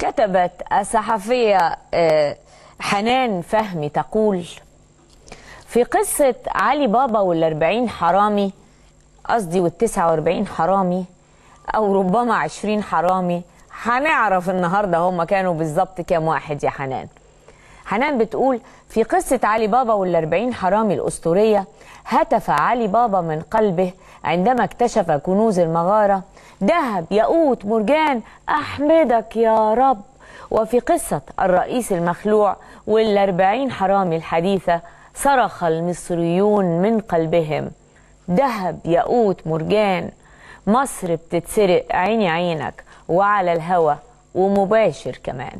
كتبت الصحفية حنان فهمي تقول: في قصة علي بابا وال40 حرامي، قصدي وال49 حرامي، أو ربما 20 حرامي، هنعرف النهاردة هم كانوا بالظبط كام واحد يا حنان. حنان بتقول: في قصة علي بابا وال40 حرامي الأسطورية، هتف علي بابا من قلبه عندما اكتشف كنوز المغارة: ذهب، ياقوت، مرجان، أحمدك يا رب. وفي قصة الرئيس المخلوع وال40 حرامي الحديثة، صرخ المصريون من قلبهم: ذهب، ياقوت، مرجان، مصر بتتسرق، عيني عينك، وعلى الهوى ومباشر كمان.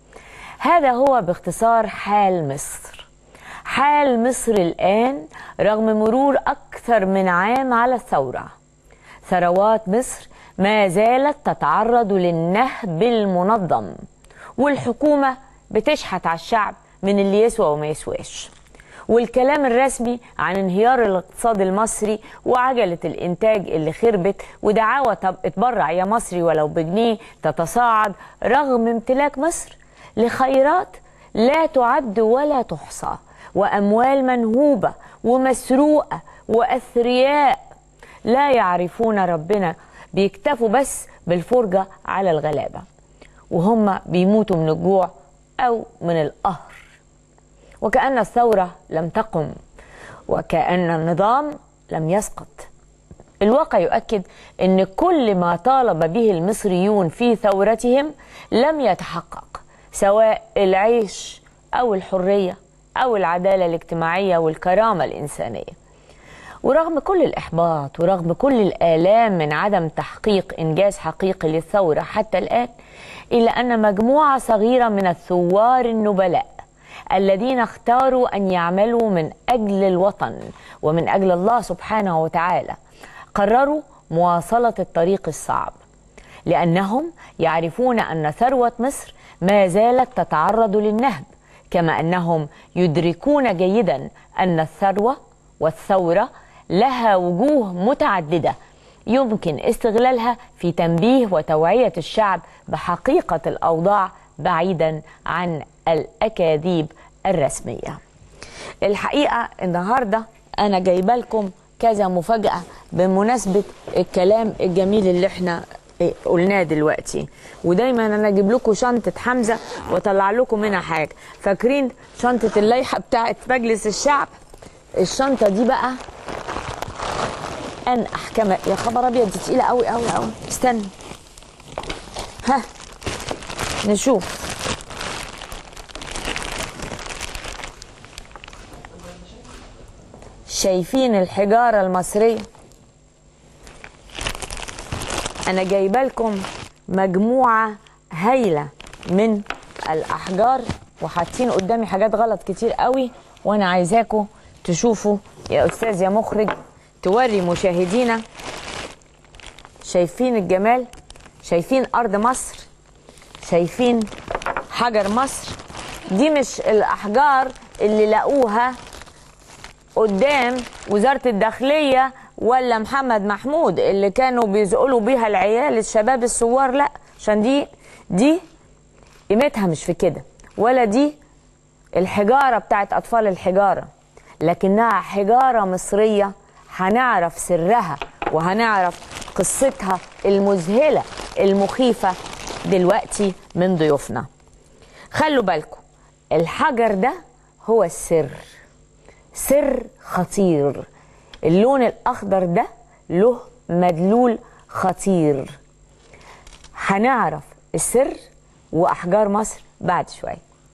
هذا هو باختصار حال مصر. حال مصر الآن رغم مرور أكثر من عام على الثورة. ثروات مصر ما زالت تتعرض للنهب المنظم، والحكومة بتشحت على الشعب من اللي يسوى وما يسواش. والكلام الرسمي عن انهيار الاقتصاد المصري وعجلة الإنتاج اللي خربت، ودعاوى اتبرع يا مصري ولو بجنيه تتصاعد رغم امتلاك مصر لخيرات لا تعد ولا تحصى، وأموال منهوبة ومسروقة، وأثرياء لا يعرفون ربنا بيكتفوا بس بالفرجة على الغلابة، وهم بيموتوا من الجوع أو من القهر. وكأن الثورة لم تقم، وكأن النظام لم يسقط. الواقع يؤكد أن كل ما طالب به المصريون في ثورتهم لم يتحقق، سواء العيش أو الحرية أو العدالة الاجتماعية والكرامة الإنسانية. ورغم كل الإحباط ورغم كل الآلام من عدم تحقيق إنجاز حقيقي للثورة حتى الآن، إلا أن مجموعة صغيرة من الثوار النبلاء الذين اختاروا أن يعملوا من أجل الوطن ومن أجل الله سبحانه وتعالى قرروا مواصلة الطريق الصعب، لأنهم يعرفون أن ثروة مصر ما زالت تتعرض للنهب، كما أنهم يدركون جيدا أن الثروة والثورة لها وجوه متعددة يمكن استغلالها في تنبيه وتوعية الشعب بحقيقة الأوضاع بعيدا عن الأكاذيب الرسمية. الحقيقة النهاردة أنا جايبه لكم كذا مفاجأة بمناسبة الكلام الجميل اللي احنا قلناه دلوقتي. ودايما انا اجيب لكم شنطة حمزة واطلع لكم منها حاجة. فاكرين شنطة اللائحة بتاعت مجلس الشعب؟ الشنطة دي بقى انقح كمان. يا خبر ابيض، دي تقيلة قوي قوي قوي. استنى، ها نشوف. شايفين الحجارة المصرية؟ أنا جايبه لكم مجموعة هايلة من الأحجار، وحاطين قدامي حاجات غلط كتير قوي، وأنا عايزاكم تشوفوا يا أستاذ يا مخرج، توري مشاهدينا. شايفين الجمال؟ شايفين أرض مصر؟ شايفين حجر مصر؟ دي مش الأحجار اللي لقوها قدام وزارة الداخلية ولا محمد محمود اللي كانوا بيزقلوا بيها العيال الشباب الثوار، لا، عشان دي قيمتها مش في كده، ولا دي الحجارة بتاعت أطفال الحجارة، لكنها حجارة مصرية. هنعرف سرها وهنعرف قصتها المذهلة المخيفة دلوقتي من ضيوفنا. خلوا بالكم، الحجر ده هو السر، سر خطير. اللون الأخضر ده له مدلول خطير. هنعرف السر وأحجار مصر بعد شوية.